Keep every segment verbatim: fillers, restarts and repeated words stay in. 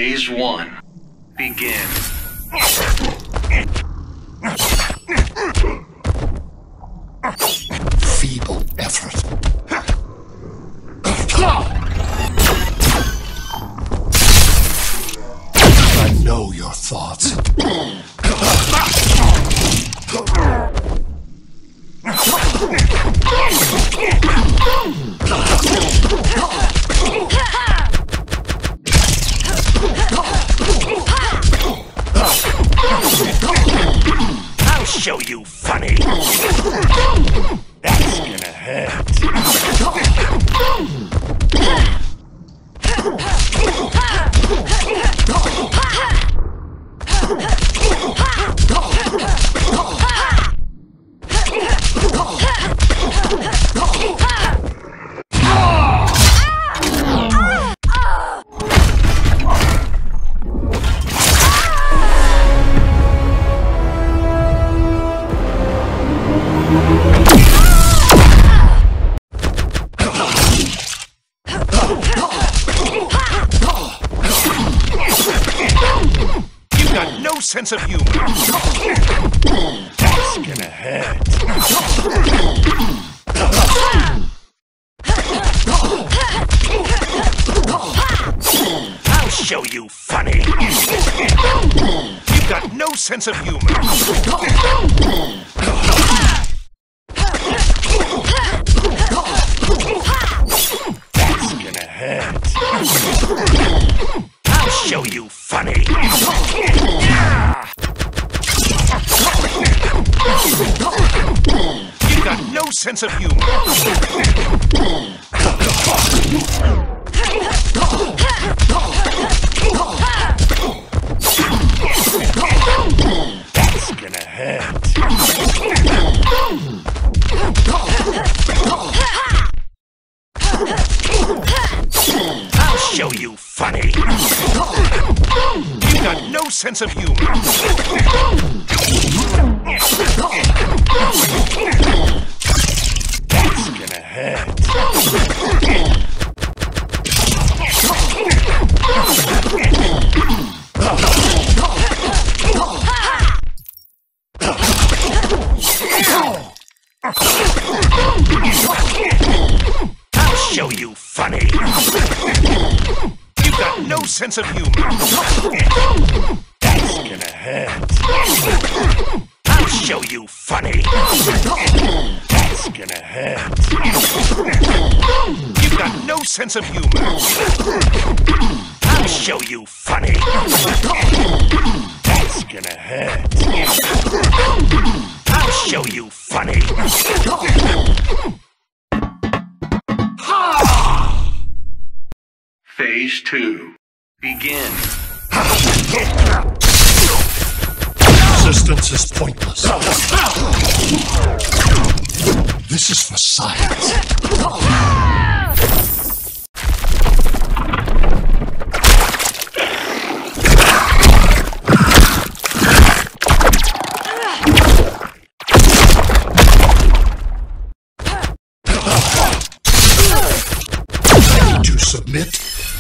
Phase one. Begin. Feeble effort. I know your thoughts. I'll show you funny. That's gonna hurt. No sense of humor. That's gonna hurt. I'll show you funny. You've got no sense of humor. That's gonna hurt. I'll show you funny. You've got no sense of humor. That's gonna hurt. I'll show you funny. You've got no sense of humor. That's gonna hurt. I'll show you funny. You've got no sense of humor. That's gonna hurt. I'll show you funny. That's gonna hurt. You've got no sense of humor. I'll show you funny. That's gonna hurt. I'll show you funny. Phase two. Begin. Resistance is pointless. This is for science. Ready to submit?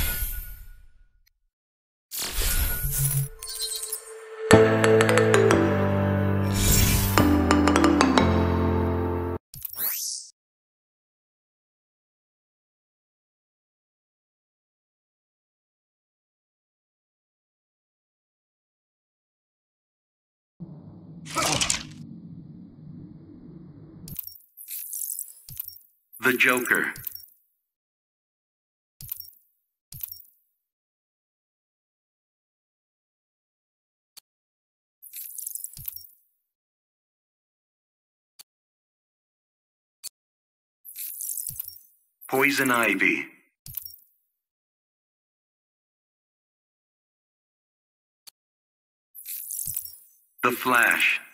The Joker. Poison Ivy. The Flash.